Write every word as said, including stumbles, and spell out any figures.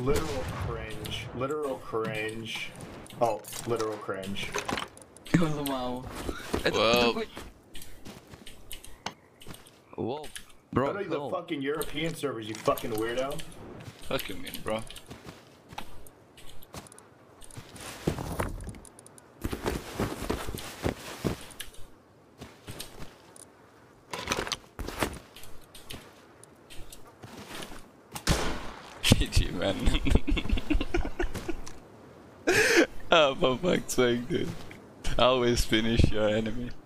Literal cringe. Literal cringe. Oh, literal cringe. Wow. Well, Whoa, I bro, know the go. fucking European servers, you fucking weirdo. fuck you mean, bro? G G, man. Oh, for fuck's sake, dude. Always finish your enemy.